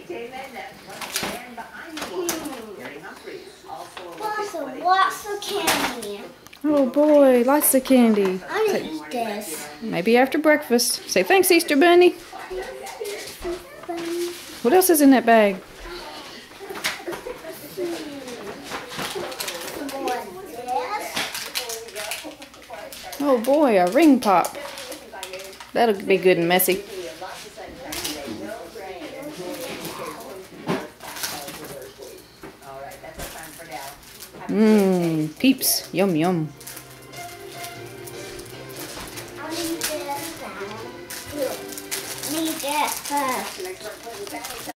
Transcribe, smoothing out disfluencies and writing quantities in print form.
Lots of candy. Oh boy, lots of candy. I'm gonna eat this. Maybe after breakfast. Say thanks, Easter Bunny. What else is in that bag? Oh boy, a ring pop. That'll be good and messy. Mmm, Peeps. Yum yum. I'll eat this first.